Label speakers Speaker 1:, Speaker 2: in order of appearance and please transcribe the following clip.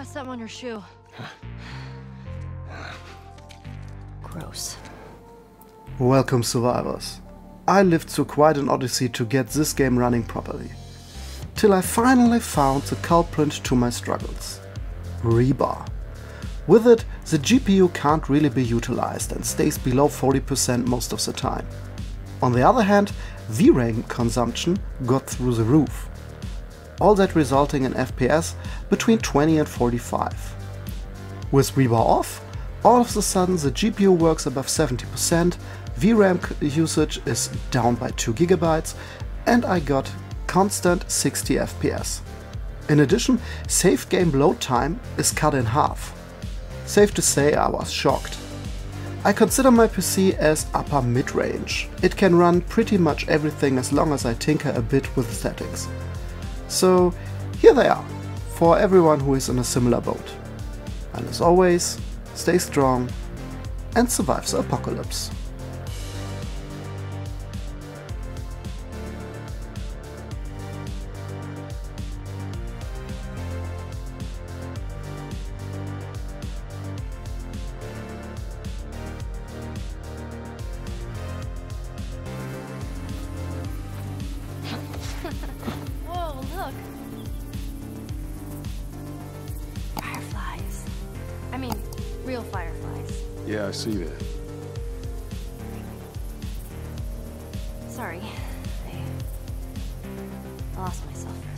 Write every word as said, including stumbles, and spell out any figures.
Speaker 1: got something on your shoe. Gross.
Speaker 2: Welcome, survivors. I lived through quite an odyssey to get this game running properly. Till I finally found the culprit to my struggles. Rebar. With it, the G P U can't really be utilized and stays below forty percent most of the time. On the other hand, V RAM consumption got through the roof. All that resulting in F P S between twenty and forty-five. With Rebar off, all of a sudden the G P U works above seventy percent, V RAM usage is down by two gigabytes, and I got constant sixty F P S. In addition, save game load time is cut in half. Safe to say, I was shocked. I consider my P C as upper mid-range. It can run pretty much everything as long as I tinker a bit with settings. So here they are, for everyone who is in a similar boat. And as always, stay strong and survive the apocalypse.
Speaker 1: Whoa, look! Fireflies. I mean, real fireflies.
Speaker 3: Yeah, I see that.
Speaker 1: Sorry. I lost myself.